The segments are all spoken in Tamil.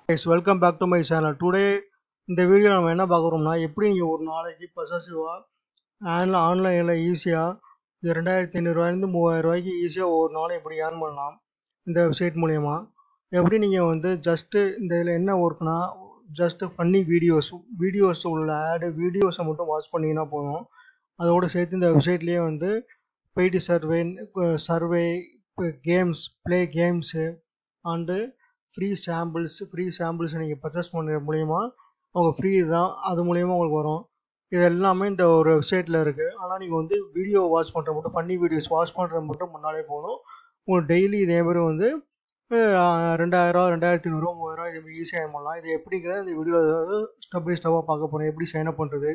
Guys, welcome back to my channel. Today இந்த வீடியோ நம்ம என்ன பார்க்குறோம்னா எப்படி நீங்கள் ஒரு நாளைக்கு பொசசிவாக ஆன்லைனில் ஈஸியாக 2500 ரூபாயிலிருந்து 3000 ரூபாய்க்கு ஈஸியாக ஒரு நாளை எப்படி ஏர்ன் பண்ணலாம் இந்த வெப்சைட் மூலயமா. எப்படி நீங்கள் வந்து ஜஸ்ட்டு இந்த இதில் என்ன ஒர்க்னா ஜஸ்ட்டு ஃபன்னி வீடியோஸ் உள்ள வீடியோஸை மட்டும் வாட்ச் பண்ணிங்கன்னா போதும். அதோடு சேர்த்து இந்த வெப்சைட்லேயே வந்து paid survey games play games and free samples நீங்கள் பர்ச்சேஸ் பண்ணுற மூலயமா அவங்க ஃப்ரீ தான், அது மூலயமா உங்களுக்கு வரும். இது எல்லாமே இந்த ஒரு வெப்சைட்டில் இருக்குது. ஆனால் நீங்கள் வந்து வீடியோ வாட்ச் பண்ணுற மட்டும் ஃபன்னி வீடியோஸ் வாட்ச் பண்ணுறது மட்டும் முன்னாலே போதும். உங்களுக்கு டெய்லி இதேமாதிரி வந்து 2000, 2500, 3000 இதேமாதிரி ஈஸியாக ஏர்ன் பண்ணலாம். இது எப்படிங்கிறத இந்த வீடியோ ஸ்டெப் பை ஸ்டெப்பாக பார்க்க போகிறேன். எப்படி சைன் அப் பண்ணுறது,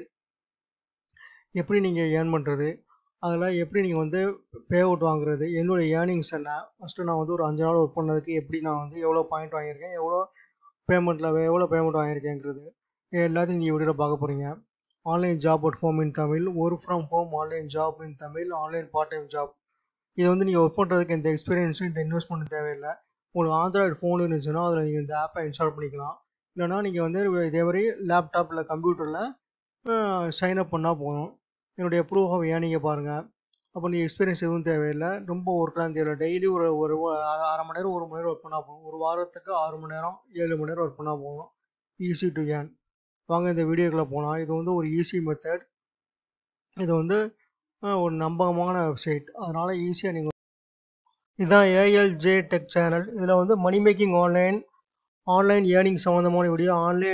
எப்படி நீங்கள் ஏர்ன் பண்ணுறது, அதில் எப்படி நீங்கள் வந்து பே அவுட் வாங்குறது, என்னுடைய ஏர்னிங்ஸ் என்ன, ஃபஸ்ட்டு நான் வந்து ஒரு 5 நாள் ஒர்க் பண்ணதுக்கு எப்படி நான் வந்து எவ்வளோ பாயிண்ட் வாங்கியிருக்கேன், எவ்வளோ பேமெண்ட் வாங்கியிருக்கேங்கிறது எல்லாத்தையும் இந்த வீடியோவில் பார்க்க போகிறீங்க. Online job at home in Tamil, work from home online job in Tamil, online part time job. இது வந்து நீங்கள் ஒர்க் பண்ணுறதுக்கு எந்த எக்ஸ்பீரியன்ஸும் இந்த இன்வெஸ்ட்மெண்ட் தேவையில்லை. உங்களுக்கு ஆண்ட்ராய்டு ஃபோன் இருந்துச்சுன்னா அதில் நீங்கள் இந்த ஆப்பை இன்ஸ்டால் பண்ணிக்கலாம். இல்லைனா நீங்கள் வந்து இதே மாதிரி லேப்டாப்பில் கம்ப்யூட்டரில் சைன் அப் பண்ணால் போதும். என்னுடைய ப்ரூஃப் ஆஃப் ஏர்னிங்கை பாருங்கள். அப்போ நீங்கள் எக்ஸ்பீரியன்ஸ் எதுவும் தேவையில்லை, ரொம்ப ஒர்க்லாம் தேவையில்லை. டெய்லி ஒரு அரை மணி நேரம் 1 மணி நேரம் ஒர்க் பண்ணால் போதும். ஒரு வாரத்துக்கு 6 மணி நேரம் 7 மணி நேரம் ஒர்க் பண்ணால் போதும். Easy to earn. வாங்க இந்த வீடியோக்குள்ளே போகலாம். இது வந்து ஒரு ஈஸி மெத்தட். இது வந்து ஒரு நம்பகமான வெப்சைட், அதனால் ஈஸியாக நீங்கள் இதுதான் ALJ டெக் சேனல். இதில் வந்து மணி மேக்கிங் ஆன்லைன் ஏர்னிங் சம்மந்தமான வீடியோ,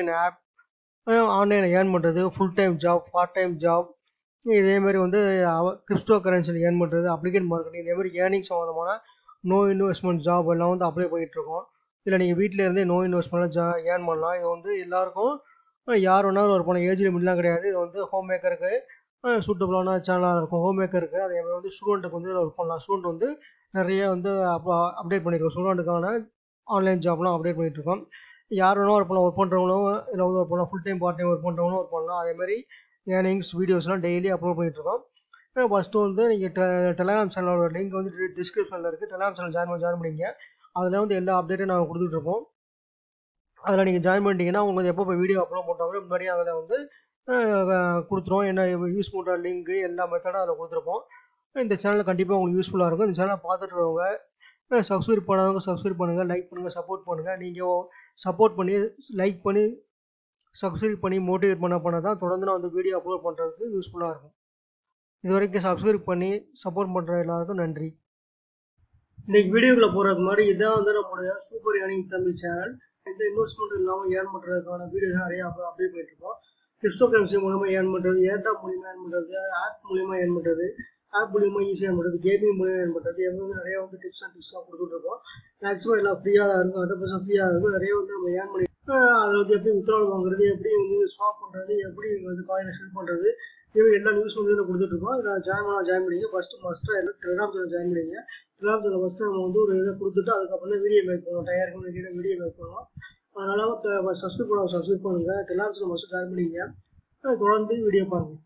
ஆன்லைனில் ஏர்ன் பண்ணுறது, full time job, part time job, இதேமாதிரி வந்து கிரிப்டோ கரன்சியில் ஏர்ன் பண்ணுறது, அப்ளிகேட் மார்க்கெட்டிங், இதேமாதிரி ஏர்னிங் சம்மந்தமான நோ இன்வெஸ்ட்மெண்ட் ஜாப் எல்லாம் வந்து அப்ளை பண்ணிகிட்ருக்கோம். இதில் நீங்கள் வீட்டில் இருந்தே நோ இன்வெஸ்ட்மெண்ட்டில் ஏர்ன் பண்ணலாம். இது வந்து எல்லாருக்கும் யார் வேணாலும் ஒர்க் பண்ண, ஏஜ் லிமிட்லாம் கிடையாது. இது வந்து ஹோம் மேக்கருக்கு சூட்டபுளான சேனலாக இருக்கும். ஹோம் மேக்கருக்கு அதேமாதிரி வந்து ஸ்டூடெண்ட்டுக்கு வந்து இதில் ஒர்க் பண்ணலாம். ஸ்டூடெண்ட் வந்து நிறைய வந்து அப்டேட் பண்ணியிருக்கோம். ஸ்டூடெண்ட்டுக்கான ஆன்லைன் ஜாப்லாம் அப்டேட் பண்ணிகிட்ருக்கோம். யார் வேணாலும் ஒர்க் பண்ணுறவங்களும் இதில் வந்து ஒர்க் பண்ணலாம். Full time part time work பண்ணுறவங்களும் ஒர்க் பண்ணலாம். அதேமாதிரி ஏர்னிங்ஸ் வீடியோஸ்லாம் டெய்லி அப்லோட் பண்ணிகிட்ருக்கோம். ஃபஸ்ட்டு வந்து நீங்கள் டெலகிராம் சேனலோட லிங்க் வந்து டிஸ்கிரிப்ஷனில் இருக்குது. டெலகிராம் சேனல் ஜாயின் பண்ணிங்க. அதில் வந்து எல்லா அப்டேட்டும் நாங்கள் கொடுத்துட்ருப்போம். அதில் நீங்கள் ஜாயின் பண்ணிட்டீங்கன்னா உங்களுக்கு எப்போ வீடியோ அப்லோட் பண்ணுறாங்களோ முன்னாடியே அதில் வந்து கொடுத்துருவோம். என்ன யூஸ் பண்ணுற லிங்க்கு எல்லா மெத்தடும் அதில் கொடுத்துருப்போம். இந்த சேனலில் கண்டிப்பாக உங்களுக்கு யூஸ்ஃபுல்லாக இருக்கும். இந்த சேனலை பார்த்துட்டுறவங்க சப்ஸ்கிரைப் பண்ணாதவங்க சப்ஸ்கிரைப் பண்ணுங்கள், லைக் பண்ணுங்கள், சப்போர்ட் பண்ணுங்கள். நீங்கள் சப்போர்ட் பண்ணி லைக் பண்ணி சப்ஸ்கிரைப் பண்ணி மோட்டிவேட் பண்ண தான் தொடர்ந்து நான் வந்து வீடியோ அப்லோட் பண்ணுறதுக்கு யூஸ்ஃபுல்லாக இருக்கும். இது வரைக்கும் சப்ஸ்கிரைப் பண்ணி சப்போர்ட் பண்ணுற எல்லாருக்கும் நன்றி. இன்றைக்கி வீடியோக்குள்ளே போகிறதுக்கு முன்னாடி இதான் வந்து நம்மளுடைய சூப்பர் ஏர்னிங் தமிழ் சேனல். எந்த இன்வெஸ்ட்மெண்ட் இல்லாமல் ஏர்ன் பண்ணுறதுக்கான வீடியோஸ் நிறையா அப்டேட் பண்ணிட்டுருக்கோம். கிரிப்டோ கரன்சி மூலமாக ஏர்ன் பண்ணுறது, ஏர்டாப் மூலிமா ஏர்ன் பண்ணுறது, ஆப் மூலிமா ஏர்ன் பண்ணுறது, ஆப் மூலிமா ஈஸியாக ஏர்ன் பண்ணுறது, கேமிங் மூலிமா ஏர்ன் பண்ணுறது, எவ்வளோ நிறையா வந்து டிப்ஸ் அண்ட் ட்ரிக்ஸ்லாம் கொடுத்துட்ருக்கோம். மேக்ஸிமம் எல்லாம் ஃப்ரீயாக தான் இருக்கும். 100% ஃப்ரீயாக இருக்கும். நிறைய வந்து நம்ம ஏர்ன் பண்ணி அதை வந்து எப்படி வித்ட்ராவல் வாங்குறது, எப்படி வந்து ஸ்வாப் பண்ணுறது, எப்படி வந்து காயினை செல் பண்ணுறது, இதுமாதிரி எல்லா நியூஸ் வந்து இதில் கொடுத்துட்ருக்கோம். இதில் ஜாயின் பண்ணிங்க. ஃபஸ்ட்டு எல்லாம் டெலிகிராம் சேனல் ஜாயின் பண்ணிங்க. டெலிகிராம் சேனல் ஃபஸ்ட்டு நம்ம வந்து ஒரு இதை கொடுத்துட்டு அதுக்கப்புறம் தான் வீடியோ மேக் பண்ணுவோம். தயாரிக்கும் வீடியோ மேக் பண்ணுவோம். அதனால் சப்ஸ்கிரைப் பண்ணுங்கள். டெலிகிராம் சேனல் ஃபஸ்ட்டு ஜாயின் பண்ணிங்க. தொடர்ந்து வீடியோ பாருங்கள்.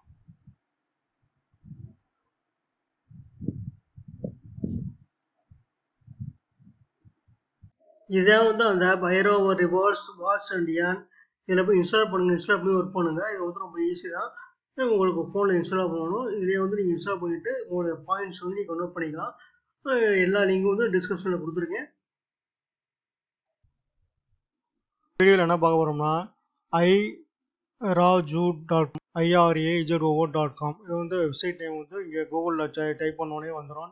இதான் வந்து அந்த ஆப் ஐரோவர் ரிவார்ட்ஸ் வாட்ச் அண்ட் ஏர்ன். இதில் போய் இன்ஸ்டால் பண்ணுங்கள். இன்ஸ்டால் பண்ணி ஒர்க் பண்ணுங்கள். இது வந்து ரொம்ப ஈஸி தான். உங்களுக்கு ஃபோனில் இன்ஸ்டால் பண்ணணும். இதிலே வந்து நீங்கள் இன்ஸ்டால் பண்ணிவிட்டு உங்களுடைய பாயிண்ட்ஸ் வந்து நீங்கள் நோட் பண்ணிக்கலாம். எல்லா லிங்கும் வந்து டிஸ்கிரிப்ஷனில் கொடுத்துருக்கேன். வீடியோவில் என்ன பார்க்க போகிறோம்னா irajoo.com irajoo.com. இது வந்து வெப்சைட் நேம் வந்து இங்கே கூகுளில் டைப் பண்ணோடனே வந்துடும்.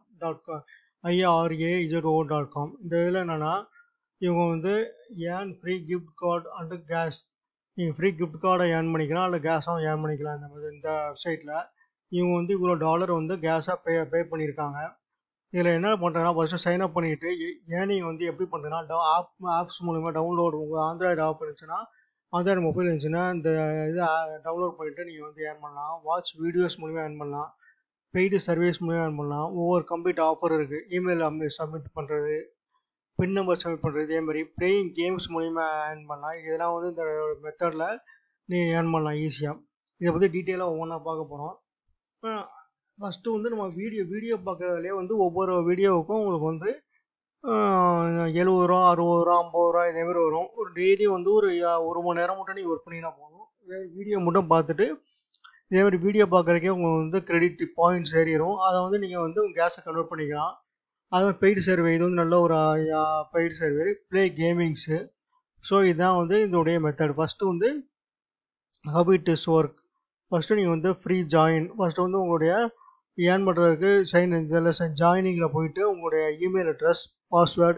irajoo.com. இந்த இதில் என்னென்னா இவங்க வந்து earn free gift card and cash. நீங்கள் ஃப்ரீ கிஃப்ட் கார்டை ஏர்ன் பண்ணிக்கலாம், இல்லை கேஸாகவும் ஏர்ன் பண்ணிக்கலாம். இந்த வெப்சைட்டில் இவங்க வந்து இவ்வளோ டாலர் வந்து கேஸாக பே பண்ணியிருக்காங்க. இதில் என்ன பண்ணுறேன்னா ஃபஸ்ட்டு சைன் அப் பண்ணிவிட்டு ஏர்னிங் வந்து எப்படி பண்ணுறேன்னா ஆப்ஸ் மூலிமா டவுன்லோட், உங்கள் ஆண்ட்ராய்டு ஆப் இருந்துச்சுன்னா, ஆண்ட்ராய்டு மொபைல் இருந்துச்சுன்னா இந்த இதை டவுன்லோட் பண்ணிவிட்டு நீங்கள் வந்து ஏர்ன் பண்ணலாம். வாட்ச் வீடியோஸ் மூலிமா ஏர்ன் பண்ணலாம். பெய்டு சர்வீஸ் மூலிமா ஏர்ன் பண்ணலாம். ஒவ்வொரு கம்ப்ளீட் ஆஃபர் இருக்குது. இமெயில் சப்மிட் பண்ணுறது, பின் நம்பர் சப்மிட் பண்ணுறது, இதேமாதிரி பிளேயிங் கேம்ஸ் மூலிமா ஏர்ன் பண்ணலாம். இதெல்லாம் வந்து இந்த மெத்தடில் நீங்கள் ஏர்ன் பண்ணலாம் ஈஸியாக. இதை பற்றி டீட்டெயிலாக ஒவ்வொன்றா பார்க்க போகிறோம். ஃபஸ்ட்டு வந்து நம்ம வீடியோ பார்க்குறதுலேயே வந்து ஒவ்வொரு வீடியோவுக்கும் உங்களுக்கு வந்து ரூ. 70 ரூ. 60 ரூ. 50 இதேமாரி வரும். ஒரு டெய்லி வந்து ஒரு 1 மணி நேரம் மட்டும் நீங்கள் ஒர்க் பண்ணினா போதும். வீடியோ மட்டும் பார்த்துட்டு இதேமாதிரி வீடியோ பார்க்குறக்கே உங்களுக்கு வந்து கிரெடிட் பாயிண்ட்ஸ் ஏறிடும். அதை வந்து நீங்கள் வந்து உங்கள் கேஸை கன்வெர்ட் பண்ணிக்கலாம். அது பெய்டு சர்வே, இது வந்து நல்ல ஒரு paid survey. Play gamings. So இதுதான் வந்து இதோடைய மெத்தட். ஃபஸ்ட்டு வந்து how it is work. First நீங்கள் வந்து ஃப்ரீ ஜாயின். ஃபஸ்ட்டு வந்து உங்களுடைய ஏர்ன் பண்ணுறதுக்கு இதில் ஜாயினிங்கில் போயிட்டு உங்களுடைய இமெயில் அட்ரஸ், பாஸ்வேர்டு,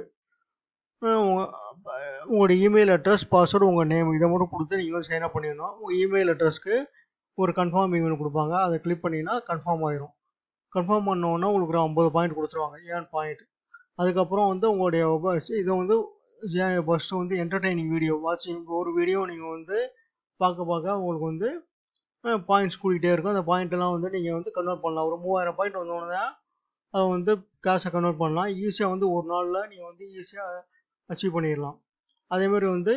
உங்களுடைய இமெயில் அட்ரஸ், பாஸ்வேர்டு, உங்கள் நேம் இதை மட்டும் கொடுத்து நீங்கள் வந்து சைன் அப் பண்ணிடணும். உங்கள் இமெயில் அட்ரஸ்க்கு ஒரு கன்ஃபார்ம் இமெயில் கொடுப்பாங்க. அதை கிளிக் பண்ணிங்கன்னா கன்ஃபார்ம் ஆயிரும். கன்ஃபார்ம் பண்ணோன்னா உங்களுக்கு ஒரு 50 பாயிண்ட் கொடுத்துருவாங்க, ஏர்ன் பாயிண்ட். அதுக்கப்புறம் வந்து உங்களுடைய இதை வந்து ஃபஸ்ட்டு வந்து என்டர்டெய்னிங் வீடியோ வாட்சிங். ஒரு வீடியோ நீங்கள் வந்து பார்க்க உங்களுக்கு வந்து பாயிண்ட்ஸ் கூட்டிகிட்டே இருக்கும். அந்த பாயிண்ட்டெல்லாம் வந்து நீங்கள் வந்து கன்வெர்ட் பண்ணலாம். ஒரு 3000 பாயிண்ட் வந்தோடனே அதை வந்து கேஷை கன்வெர்ட் பண்ணலாம். ஈஸியாக வந்து ஒரு நாளில் நீங்கள் வந்து ஈஸியாக அச்சீவ் பண்ணிடலாம். அதேமாதிரி வந்து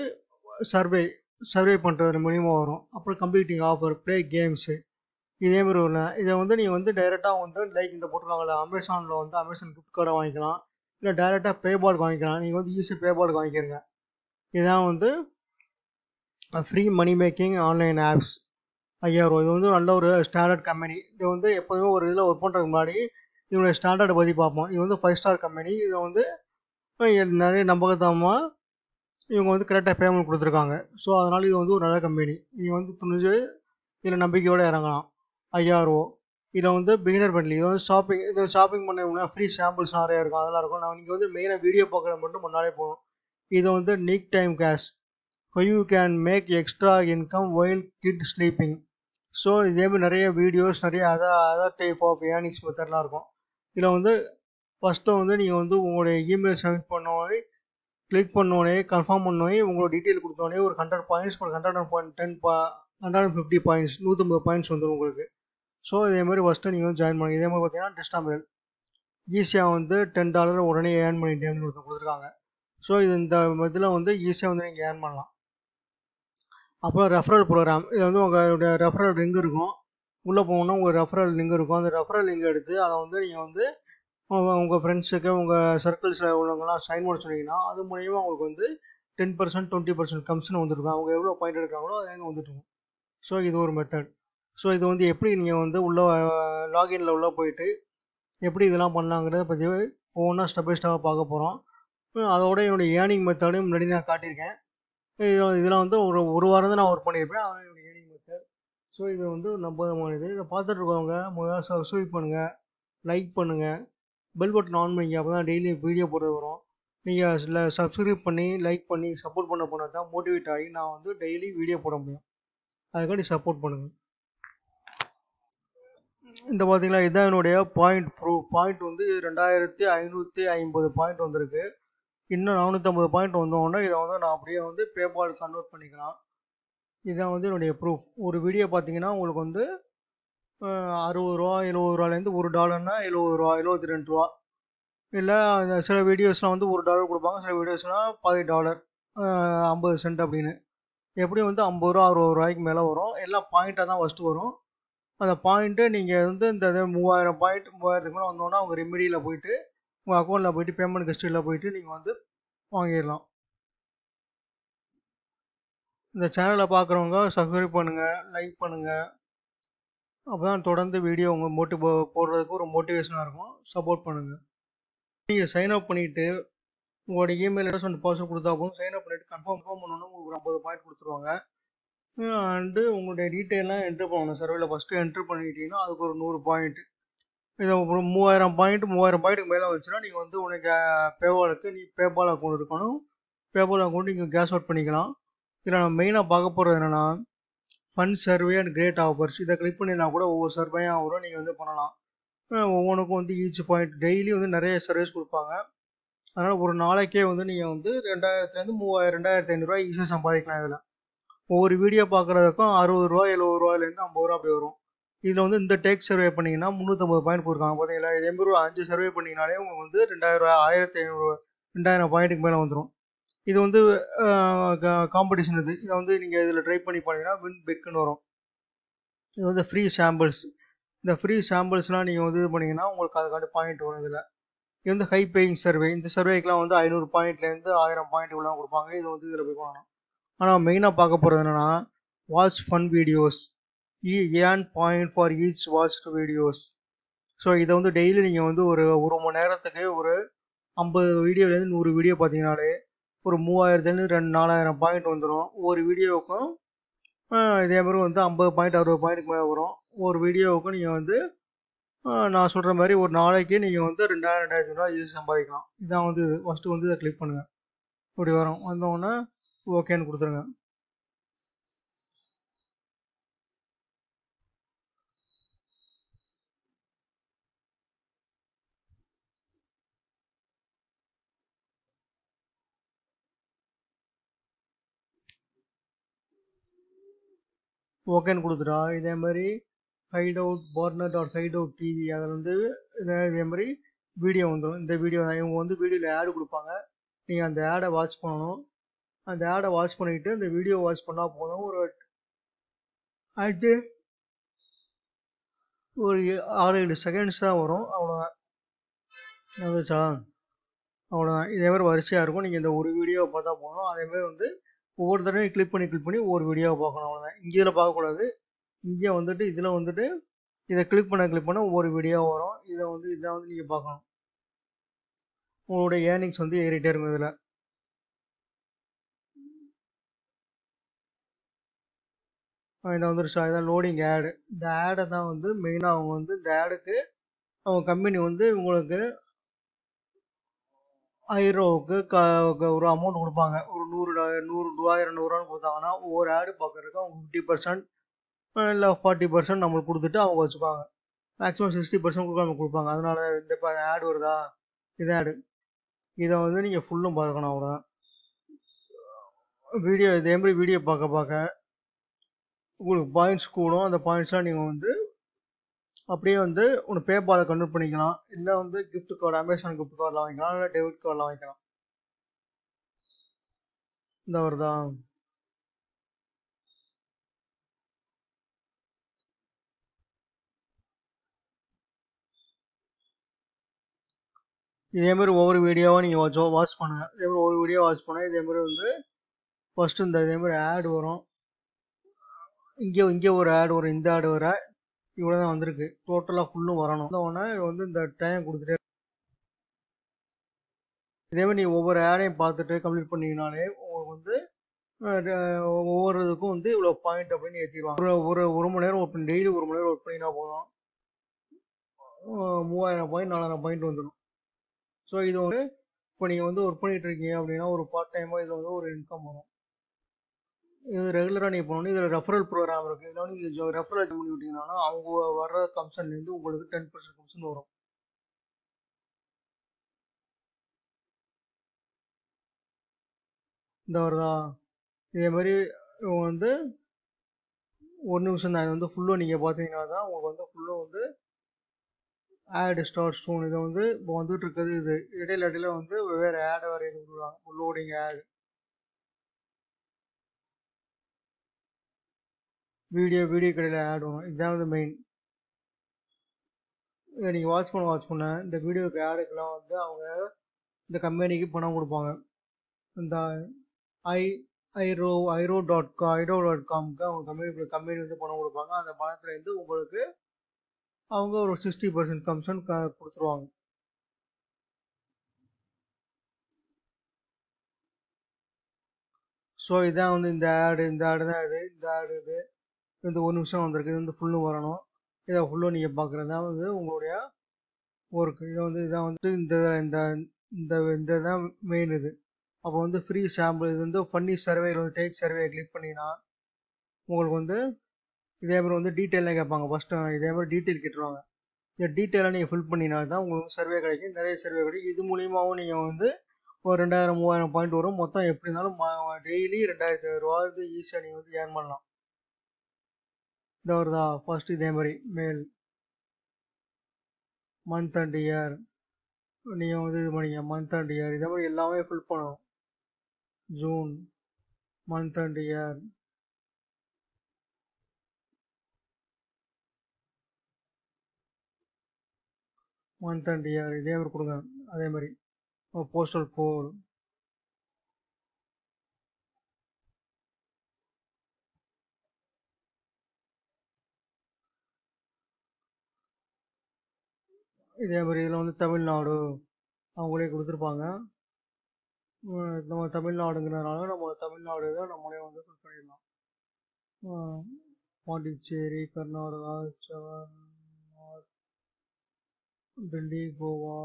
சர்வே பண்ணுறது மூலியமாக வரும். அப்புறம் கம்ப்ளீட்டிங் ஆஃபர், ப்ளே கேம்ஸு இதேமாதிரி வரும். இதை வந்து நீங்கள் வந்து டைரெக்டாக வந்து லைக் இந்த போட்டிருக்காங்களே அமேசானில் வந்து அமேசான் கிஃப்ட் கார்டை வாங்கிக்கலாம். இல்லை டைரெக்டாக பேபாலுக்கு வாங்கிக்கலாம். நீங்கள் வந்து ஈஸியாக பேபாலுக்கு வாங்கிக்கிறங்க. இதுதான் வந்து free money making online apps. 5000 ரூபா. இது வந்து நல்ல ஒரு ஸ்டாண்டர்ட் கம்பெனி. இது வந்து எப்போதுமே ஒரு இதில் ஒர்க் பண்ணுறதுக்கு முன்னாடி இதனுடைய ஸ்டாண்டர்டை பற்றி பார்ப்போம். இது வந்து 5 ஸ்டார் கம்பெனி. இதை வந்து நிறைய நம்பகத்தமாக இவங்க வந்து கரெக்டாக பேமெண்ட் கொடுத்துருக்காங்க. ஸோ அதனால் இது வந்து ஒரு நல்ல கம்பெனி. நீங்கள் வந்து துணிஞ்சு இதில் நம்பிக்கையோடு இறங்கலாம். 5000 ரூபா. இதில் வந்து பிகினர் ஃப்ரெண்ட்லி. இது வந்து ஷாப்பிங் பண்ண ஃப்ரீ சாம்பிள்ஸ் நிறையா இருக்கும். அதெல்லாம் இருக்கும். நீங்கள் வந்து மெயினாக வீடியோ பார்க்குறது மட்டும் பண்ணாலே போதும். இது வந்து நிக் time cash. You can make extra income while kid sleeping. So இதேமாதிரி நிறைய வீடியோஸ், நிறைய அதர் டைப் ஆஃப் ஏர்னிங்ஸ் மெத்தட்லாம் இருக்கும். இதில் வந்து ஃபஸ்ட்டு வந்து நீங்கள் வந்து உங்களுடைய இமெயில் சப்மிட் பண்ணோடனே, கிளிக் பண்ணோடனே, கன்ஃபார்ம் பண்ணோடனே, உங்களோட டீட்டெயில் கொடுத்தோடனே ஒரு 100 பாயிண்ட்ஸ், ஒரு 150 பாயிண்ட்ஸ், 150 பாயிண்ட்ஸ் வந்துடும் உங்களுக்கு. ஸோ இதேமாதிரி ஃபஸ்ட்டு நீங்கள் வந்து ஜாயின் பண்ணுங்க. இதேமாதிரி பார்த்தீங்கன்னா டெஸ்டாமெயில் ஈஸியாக வந்து $10 உடனே ஏர்ன் பண்ணிட்டேன்னு கொடுத்துருக்காங்க. ஸோ இந்த இதில் வந்து ஈஸியாக வந்து நீங்கள் ஏர்ன் பண்ணலாம். அப்புறம் ரெஃபரல் ப்ரோக்ராம். இது வந்து உங்களுடைய ரெஃபரல் லிங்க் இருக்கும். உள்ளே போகணுன்னா உங்கள் ரெஃபரல் லிங்க் இருக்கும். அந்த ரெஃபரல் லிங்க் எடுத்து அதை வந்து நீங்கள் வந்து உங்கள் ஃப்ரெண்ட்ஸுக்கு, உங்கள் சர்க்கிள்ஸில் உள்ளவங்கலாம் சைன் பண்ண சொன்னீங்கன்னா அது மூலியமாக உங்களுக்கு வந்து 10%, 20% கமிஷன் வந்துருக்கும். அவங்க எவ்வளோ பாயிண்ட் எடுக்கிறாங்களோ அதுலேருந்து வந்துட்டுருக்கும். ஸோ இது ஒரு மெத்தட். ஸோ இது வந்து எப்படி நீங்கள் வந்து உள்ள லாகின்ல உள்ளே போயிட்டு எப்படி இதெல்லாம் பண்ணலாங்கிறத பற்றி ஒவ்வொன்றா ஸ்டெப் பை ஸ்டெப்பாக பார்க்க போகிறோம். அதோட என்னுடைய ஏர்னிங் மெத்தடையும் முன்னாடி நான் காட்டியிருக்கேன். இதில் வந்து ஒரு வாரம் தான் நான் ஒர்க் பண்ணியிருப்பேன். அதான் என்னுடைய ஏர்னிங் மெத்தட். ஸோ இது வந்து நம்பகமானது. இதை பார்த்துட்டு இருக்கவங்க முதல்ல சப்ஸ்கிரைப் பண்ணுங்கள், லைக் பண்ணுங்கள், பெல் பட்டன் ஆன் பண்ணிங்க. அப்போ தான் டெய்லி வீடியோ போடுறது வரும். நீங்கள் சப்ஸ்கிரைப் பண்ணி, லைக் பண்ணி, சப்போர்ட் பண்ண போனால் தான் மோட்டிவேட் ஆகி நான் வந்து டெய்லி வீடியோ போட முடியும். அதுக்காண்டி சப்போர்ட் பண்ணுங்கள். இந்த பார்த்தீங்களா, இதுதான் என்னுடைய பாயிண்ட் ப்ரூஃப். பாயிண்ட் வந்து 2550 பாயிண்ட் வந்திருக்கு. இன்னும் 450 பாயிண்ட் வந்தோடனே இதை வந்து நான் அப்படியே வந்து பேபால் கன்வெர்ட் பண்ணிக்கலாம். இதுதான் வந்து என்னுடைய ப்ரூஃப். ஒரு வீடியோ பார்த்தீங்கன்னா உங்களுக்கு வந்து 60 ரூபா, 70 ரூபாலேருந்து $1னா 70 ரூபா, 72 ரூபா. இல்லை சில வீடியோஸ்லாம் வந்து $1 கொடுப்பாங்க. சில வீடியோஸ்லாம் $10, 50 சென்ட் அப்படின்னு. எப்படியும் வந்து 50 ரூபா, 60 ரூபாய்க்கு மேலே வரும். எல்லாம் பாயிண்ட்டாக தான் ஃபஸ்ட்டு வரும். அந்த பாயிண்ட்டு நீங்கள் வந்து இந்த 3000 பாயிண்ட் 3000க்கு மேலே வந்தோன்னா அவங்க ரெமிடியில் போயிட்டு உங்கள் அக்கௌண்ட்டில் போயிட்டு பேமெண்ட் ஹிஸ்ட்ரியில் போயிட்டு நீங்கள் வந்து வாங்கிடலாம். இந்த சேனலை பார்க்குறவங்க சப்ஸ்கிரைப் பண்ணுங்கள், லைக் பண்ணுங்கள். அப்போ தான் தொடர்ந்து வீடியோ உங்கள் போடுறதுக்கு ஒரு மோட்டிவேஷனாக இருக்கும். சப்போர்ட் பண்ணுங்கள். நீங்கள் சைன் அப் பண்ணிவிட்டு உங்களோட இமெயில் அட்ரஸ் அண்ட் பாஸ்வேர்ட் கொடுத்தா போதும். சைன் அப் பண்ணிவிட்டு கன்ஃபார்ம் பண்ணோன்னா உங்களுக்கு ஒரு 50 பாயிண்ட் கொடுத்துருவாங்க. அண்டு உங்களுடைய டீட்டெயிலாம் என்ட்ரு பண்ணணும். சர்வேல ஃபஸ்ட்டு என்ட்ரு பண்ணிட்டீங்கன்னா அதுக்கு ஒரு 100 பாயிண்ட். இதை ஒரு 3000 பாயிண்ட்டுக்கு மேலே வந்துச்சுன்னா நீங்கள் வந்து உனக்கு பேபால் அக்கௌண்ட் இருக்கணும். பேபால் அக்கௌண்ட் நீங்கள் கேஷ் அவுட் பண்ணிக்கலாம். இதில் நான் மெயினாக பார்க்க போகிறது என்னென்னா fund survey and great offers. இதை கிளிக் பண்ணினா கூட ஒவ்வொரு சர்வேயாக வரும். நீங்கள் வந்து பண்ணலாம். ஒவ்வொன்றுக்கும் வந்து ஈச் பாயிண்ட் டெய்லி வந்து நிறைய சர்வீஸ் கொடுப்பாங்க. அதனால் ஒரு நாளைக்கே வந்து நீங்கள் வந்து 2000லேருந்து 3000, 2500 ஈஸியாக சம்பாதிக்கலாம். இதில் ஒவ்வொரு வீடியோ பார்க்குறதுக்கும் 60 ரூபா, 70 ரூபாயிலேருந்து 50 ரூபா அப்படி வரும். இதில் வந்து இந்த டேக் சர்வே பண்ணிங்கன்னா 350 பாயிண்ட் போயிருக்காங்க பார்த்தீங்களா. இதேமாதிரி ஒரு 5 சர்வே பண்ணிங்கனாலே உங்களுக்கு வந்து 2000, 1500, 2000 பாயிண்ட்டுக்கு மேலே வந்துடும். இது வந்து காம்படிஷன். இதை வந்து நீங்கள் இதில் ட்ரை பண்ணி பார்த்தீங்கன்னா வின் பிக்னு வரும். இது வந்து ஃப்ரீ சாம்பிள்ஸ். இந்த ஃப்ரீ சாம்பிள்ஸ்லாம் நீங்கள் வந்து இது பண்ணிங்கன்னா உங்களுக்கு அதுக்காண்டி பாயிண்ட் வரும். இது வந்து ஹை பேயிங் சர்வே. இந்த சர்வேக்கெலாம் வந்து 500 பாயிண்ட்லேருந்து 1000 பாயிண்ட் இவ்வளோ கொடுப்பாங்க. இது வந்து இதில் போய் பண்ணணும். ஆனால் மெயினாக பார்க்க போகிறது என்னென்னா watch fun videos, earn point for each watched videos. So இதை வந்து டெய்லி நீங்கள் வந்து ஒரு ஒரு மணி நேரத்துக்கு ஒரு 50 வீடியோலேருந்து 100 வீடியோ பார்த்தீங்கனாலே ஒரு 3000லேருந்து 4000 பாயிண்ட் வந்துடும். ஒவ்வொரு வீடியோவுக்கும் இதே மாதிரி வந்து 50 பாயிண்ட் 60 பாயிண்ட்டுக்கு மேலே வரும். ஒரு வீடியோவுக்கும் நீங்கள் வந்து நான் சொல்கிற மாதிரி ஒரு நாளைக்கு நீங்கள் வந்து 2000 2500 ஈஸி சம்பாதிக்கலாம். இதான் வந்து ஃபஸ்ட்டு வந்து இதை கிளிக் பண்ணுங்கள். இப்படி வரும். வந்தோடனே ஓகேன்னு கொடுத்துருங்க. ஓகேன்னு கொடுத்துட்டா இதே மாதிரி ஹைடவுட் பார்ட்னர்.hideout டிவி அதில் வந்து இதே மாதிரி வீடியோ வந்துடும். இந்த வீடியோ இவங்க வந்து வீடியோவில் ஆடு கொடுப்பாங்க. நீங்கள் அந்த ஆடை வாட்ச் பண்ணணும். அந்த ஆடை வாட்ச் பண்ணிவிட்டு இந்த வீடியோ வாட்ச் பண்ணால் போதும். அது ஒரு 6-7 செகண்ட்ஸ் தான் வரும். அவ்வளோதான். வந்துச்சா? அவ்வளோதான். இதே மாதிரி வரிசையாக இருக்கும். நீங்கள் இந்த ஒரு வீடியோவை பார்த்தா போதும். அதேமாதிரி வந்து ஒவ்வொரு தடவையும் கிளிக் பண்ணி ஒவ்வொரு வீடியோவை பார்க்கணும். அவ்வளோதான். இங்கே இதில் பார்க்கக்கூடாது. இங்கே வந்துட்டு இதில் வந்துட்டு இதை கிளிக் பண்ண ஒவ்வொரு வீடியோ வரும். இதை வந்து நீங்கள் பார்க்கணும். உங்களுடைய ஏர்னிங்ஸ் வந்து ஏறிட்டே இருக்கும். இதில் இதை வந்துருச்சா? இதான் லோடிங் ஆடு. இந்த ஆடை தான் வந்து மெயினாக அவங்க வந்து இந்த ஆடுக்கு அவங்க கம்பெனி வந்து உங்களுக்கு 1000 ரூபாவுக்கு ஒரு அமௌண்ட் கொடுப்பாங்க. ஒரு 100 கொடுத்தாங்கன்னா ஒவ்வொரு ஆடு பார்க்கறதுக்கு அவங்க 50% இல்லை 40% நம்மளுக்கு கொடுத்துட்டு அவங்க வச்சுப்பாங்க. மேக்ஸிமம் 60% கூட நமக்கு கொடுப்பாங்க. அதனால இந்த இப்போ ஆடு வருதா, இது ஆடு, இதை வந்து நீங்கள் ஃபுல்லும் பார்க்கணும். அவ்வளோதான். வீடியோ இதே மாதிரி வீடியோ பார்க்க உங்களுக்கு பாயிண்ட்ஸ் கூடும். அந்த பாயிண்ட்ஸ்லாம் நீங்கள் வந்து அப்படியே வந்து ஒன்று பேபாலை கன்வெர்ட் பண்ணிக்கலாம். இல்லை வந்து கிஃப்ட் கார்டு, அமேசான் கிஃப்ட் கார்டில் வாங்கிக்கலாம். இல்லை டெபிட் கார்டில் வாங்கிக்கலாம். இந்த வருதா? இதே மாதிரி ஒவ்வொரு வீடியோவாக நீங்கள் வாட்ச் பண்ணுங்கள். இதே மாதிரி ஒவ்வொரு வீடியோ வாட்ச் பண்ணால் இதே மாதிரி வந்து ஃபஸ்ட்டு இதே மாதிரி ஆடு வரும். இங்கே ஒரு ஆடு வரும். இந்த ஆடு வர இவ்வளோ தான் வந்திருக்கு. டோட்டலாக ஃபுல்லும் வரணும். உடனே வந்து இந்த டைம் கொடுத்துட்டே இதே மாதிரி நீங்கள் ஒவ்வொரு ஆடையும் பார்த்துட்டு கம்ப்ளீட் பண்ணிங்கனாலே உங்களுக்கு வந்து ஒவ்வொரு இதுக்கும் வந்து இவ்வளோ பாயிண்ட் அப்படின்னு ஏற்றிடுவாங்க. ஒரு மணி நேரம் ஒர்க் பண்ணி டெய்லி ஒரு மணி நேரம் ஒர்க் பண்ணினா போதும் 3000 பாயிண்ட் 4000 பாயிண்ட் வந்துடும். ஸோ இது வந்து இப்போ நீங்கள் வந்து ஒர்க் பண்ணிட்டு இருக்கீங்க அப்படின்னா ஒரு பார்ட் டைமாக இது வந்து ஒரு இன்கம் வரும். இது ரெகுலராக நீங்கள் பண்ணணும். இதில் ரெஃபரல் ப்ரோக்ராம் இருக்குது. இதில் வந்து நீங்கள் ரெஃபரல் பண்ணி விட்டீங்கன்னா அவங்க வர்ற கமிஷன்லேருந்து உங்களுக்கு 10% கமிஷன் வரும். இந்த வருதா? இதே மாதிரி வந்து ஒரு நிமிஷம் தான். இது வந்து ஃபுல்லும் நீங்கள் பார்த்தீங்கன்னா தான் உங்களுக்கு வந்து ஃபுல்லும் வந்து ஆட் ஸ்டார்ட் ஸ்டோன். இதை வந்து இப்போ வந்துட்டு இருக்குது. இது இடையில வந்து வேறு ஆடை வேறு இது கொடுக்குறாங்க. லோடிங் ஆடு, வீடியோ கடையில் ஆட் வரும். இதுதான் வந்து மெயின். இதை நீங்கள் வாட்ச் பண்ண இந்த வீடியோக்கு ஆடுக்கெல்லாம் வந்து அவங்க இந்த கம்பெனிக்கு பணம் கொடுப்பாங்க. இந்த ஐரோ.காம்க்கு அவங்க கம்பெனி வந்து பணம் கொடுப்பாங்க. அந்த பணத்துலேருந்து உங்களுக்கு அவங்க ஒரு 60% கமிஷன் கொடுத்துருவாங்க. ஸோ இதான் வந்து இந்த ஆடு தான் இது ஒரு நிமிஷம் வந்திருக்கு. இது வந்து ஃபுல்லும் வரணும். இதை ஃபுல்லும் நீங்கள் பார்க்குறது தான் வந்து உங்களுடைய ஒர்க். இதான் வந்து இந்த தான் மெயின் இது. அப்போ வந்து ஃப்ரீ சாம்பிள். இது வந்து funny survey, take survey click பண்ணிங்கன்னா உங்களுக்கு வந்து இதே மாதிரி வந்து டீட்டெயிலாம் கேட்பாங்க. ஃபஸ்ட்டு இதே மாதிரி டீட்டெயில் கேட்டுருவாங்க. இந்த டீட்டெயிலாக நீங்கள் ஃபில் பண்ணினா தான் உங்களுக்கு சர்வே கிடைக்கும். நிறைய சர்வே கிடைக்கும். இது மூலியமாகவும் நீங்கள் வந்து ஒரு 2000 3000 பாயிண்ட் வரும். மொத்தம் எப்படி இருந்தாலும் டெய்லி 2500 ரூபா ஈஸியாக நீங்கள் வந்து ஏர்ன் பண்ணலாம். இந்த வருதா? ஃபர்ஸ்ட் இதே மாதிரி மேல் மந்த் அண்ட் இயர் நீங்கள் வந்து இது பண்ணிங்க. மந்த் அண்ட் இயர் இதே மாதிரி எல்லாமே ஃபில் பண்ணணும். June month and year. Month and year இதே மாதிரி கொடுங்க. அதே மாதிரி போஸ்டல் கோட், இதே மாதிரி இதில் வந்து தமிழ்நாடு அவங்களே கொடுத்துருப்பாங்க. நம்ம தமிழ்நாடுங்கிறதுனால நம்ம தமிழ்நாடு தான் நம்மளே வந்து ஃபில் பண்ணிடலாம். பாண்டிச்சேரி, கர்நாடகா, டெல்லி, கோவா,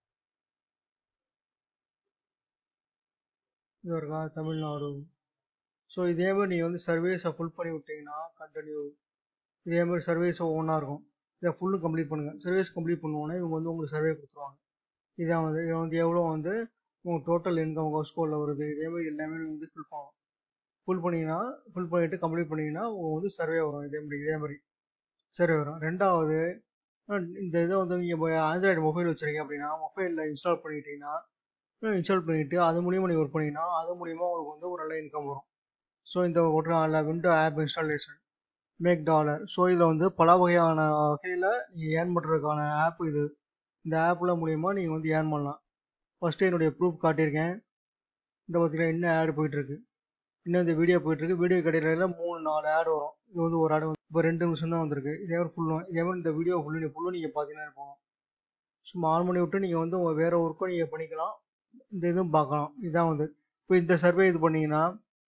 இது இருக்கா தமிழ்நாடு. ஸோ இதே மாதிரி நீங்கள் வந்து சர்வீஸை ஃபுல் பண்ணி விட்டீங்கன்னா கண்டினியூ, இதே மாதிரி சர்வீஸ் ஒவ்வொன்றா இருக்கும். இதை ஃபுல்லு கம்ப்ளீட் பண்ணுங்கள். சர்வீஸ் கம்ப்ளீட் பண்ணுவோன்னே இவங்க வந்து உங்களுக்கு சர்வே கொடுத்துருவாங்க. இதை வந்து எவ்வளோ வந்து உங்கள் டோட்டல் இன்கம் உங்கள் ஸ்கூலில் வருது, இதே மாதிரி எல்லாமே நீங்கள் வந்து ஃபில் பண்ணணும். ஃபுல் பண்ணிவிட்டு கம்ப்ளீட் பண்ணிங்கன்னா உங்களுக்கு வந்து சர்வே வரும். இதே மாதிரி சர்வே வரும். ரெண்டாவது, இந்த இதை வந்து நீங்கள் ஆண்ட்ராய்டு மொபைல் வச்சுருக்கீங்க அப்படின்னா மொபைலில் இன்ஸ்டால் பண்ணிட்டீங்கன்னா, இன்ஸ்டால் பண்ணிவிட்டு அது மூலியமாக நீங்கள் ஒர்க் பண்ணிங்கன்னா அது மூலியமாக உங்களுக்கு வந்து ஒரு நல்ல இன்கம் வரும். ஸோ இந்த ஒரு window app installation make dollar. So இதில் வந்து பல வகையான வகையில் நீங்கள் ஏர்ன் பண்ணுறதுக்கான ஆப் இது. இந்த ஆப்பில் மூலிமா நீங்கள் வந்து ஏர்ன் பண்ணலாம். ஃபஸ்ட்டு என்னுடைய ப்ரூஃப் காட்டியிருக்கேன். இந்த பார்த்தீங்கன்னா இன்னும் ஆடு போயிட்டுருக்கு, இன்னும் இந்த வீடியோ போயிட்டுருக்கு. வீடியோ கடையில் 3-4 ஆடு வரும். இது வந்து ஒரு ஆடு இப்போ 2 நிமிஷம் தான் வந்திருக்கு. இதே மாதிரி இந்த வீடியோ ஃபுல்லும் நீங்கள் பார்த்தீங்கன்னா இருப்போம். சும்மா ஆன் பண்ணி விட்டு நீங்கள் வந்து உங்கள் வேறு ஒர்க்கும் நீங்கள் பண்ணிக்கலாம், இந்த இதுவும் பார்க்கலாம். இதுதான் வந்து இப்போ இந்த சர்வே இது பண்ணிங்கன்னா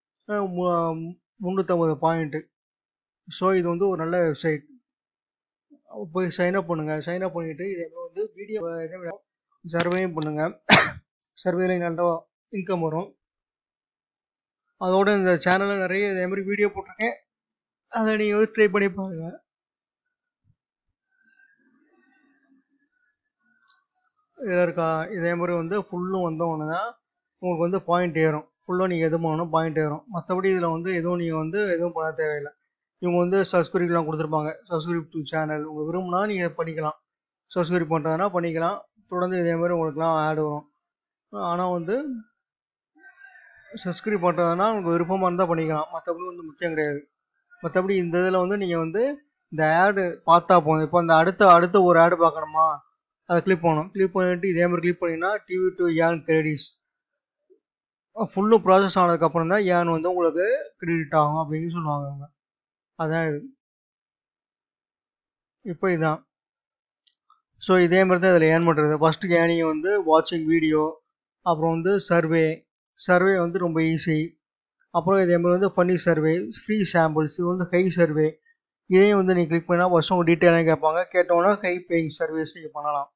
350 பாயிண்ட்டு. ஸோ இது வந்து ஒரு நல்ல வெப்சைட். போய் சைன்அப் பண்ணுங்கள். சைன்அப் பண்ணிவிட்டு இதே வந்து வீடியோ சர்வேயும் பண்ணுங்கள். சர்வேல நல்ல இன்கம் வரும். அதோட இந்த சேனலில் நிறைய இதே மாதிரி வீடியோ போட்டிருக்கேன், அதை நீங்கள் வந்து ட்ரை பண்ணி பாருங்கள். இதில் இருக்கா இதே மாதிரி வந்து ஃபுல்லும் வந்தவொன்னே தான் உங்களுக்கு வந்து பாயிண்ட் ஏறும். ஃபுல்லாக நீங்கள் எது பண்ணணும் பாயிண்ட் ஏறும். மற்றபடி இதில் வந்து எதுவும் நீங்கள் வந்து எதுவும் பண்ண தேவையில்லை. இவங்க வந்து சப்ஸ்கிரைப்லாம் கொடுத்துருப்பாங்க. சப்ஸ்கிரைப் டு சேனல் உங்கள் விரும்புனா நீங்கள் பண்ணிக்கலாம். சப்ஸ்கிரைப் பண்ணுறதுனா பண்ணிக்கலாம். தொடர்ந்து இதே மாதிரி உங்களுக்குலாம் ஆட் வரும். ஆனால் வந்து சப்ஸ்கிரைப் பண்ணுறதுனா உங்களுக்கு விருப்பமாக இருந்தால் பண்ணிக்கலாம், மற்றபடி வந்து முக்கியம் கிடையாது. மற்றபடி இந்த இதில் வந்து நீங்கள் வந்து இந்த ஆடு பார்த்தா போதும். இப்போ அந்த அடுத்த ஒரு ஆடு பார்க்கணுமா, அதை கிளிக் பண்ணணும். கிளிக் பண்ணிவிட்டு இதே மாதிரி கிளிக் பண்ணிங்கன்னா டிவி டு ஏர்ன் கிரெடிட்ஸ் ஃபுல்லும் ப்ராசஸ் ஆனதுக்கப்புறம் தான் ஏர்ன் வந்து உங்களுக்கு கிரெடிட் ஆகும் அப்படின்னு சொல்லுவாங்க அவங்க. அதான் இது. இப்போ இதுதான். ஸோ இதே மாதிரி தான் இதில் ஏர்ன் பண்ணுறது. ஃபஸ்ட்டு ஏர்னிங் வந்து வாட்சிங் வீடியோ, அப்புறம் வந்து சர்வே வந்து ரொம்ப ஈஸி. அப்புறம் இதே மாதிரி வந்து ஃபன்னி சர்வே, ஃப்ரீ சாம்பிள்ஸ், இது வந்து ஹை சர்வே. இதையும் வந்து நீங்கள் கிளிக் பண்ணால் ஃபஸ்ட்டு உங்கள் டீட்டெயிலாக கேட்பாங்க. கேட்டோன்னா ஹை பேயிங் சர்வீஸ் நீங்கள் பண்ணலாம்.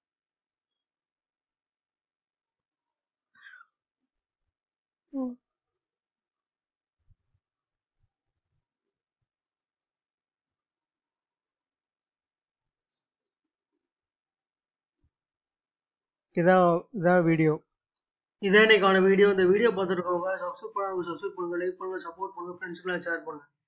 இதான் வீடியோ. இதான் இன்னைக்கான வீடியோ. இந்த வீடியோ பார்த்துருக்கவங்க சப்ஸ்கிரைப் பண்ணுங்க, லைக் பண்ணுங்க, சப்போர்ட் பண்ணுங்க, ஃப்ரெண்ட்ஸ்க்குலாம் ஷேர் பண்ணுங்க.